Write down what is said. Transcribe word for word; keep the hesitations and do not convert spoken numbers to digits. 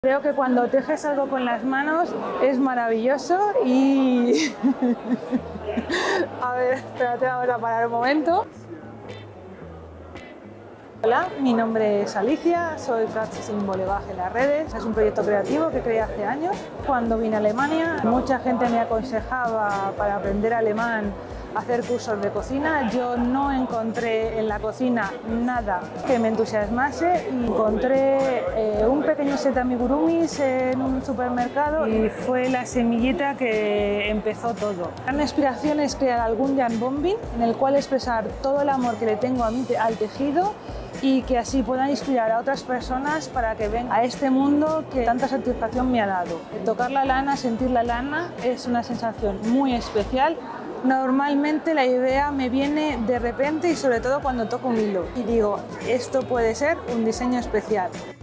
Creo que cuando tejes algo con las manos es maravilloso y... A ver, espérate, vamos a parar un momento. Hola, mi nombre es Alicia, soy Practicing Bolevaje en las redes. Es un proyecto creativo que creé hace años. Cuando vine a Alemania, mucha gente me aconsejaba para aprender alemán hacer cursos de cocina. Yo no encontré en la cocina nada que me entusiasmase y encontré eh, un pequeño set de amigurumis en un supermercado y fue la semillita que empezó todo. La gran inspiración es crear algún yarn bombing en el cual expresar todo el amor que le tengo a mí, al tejido, y que así puedan inspirar a otras personas para que vengan a este mundo que tanta satisfacción me ha dado. Tocar la lana, sentir la lana es una sensación muy especial. Normalmente la idea me viene de repente y sobre todo cuando toco un hilo y digo, esto puede ser un diseño especial.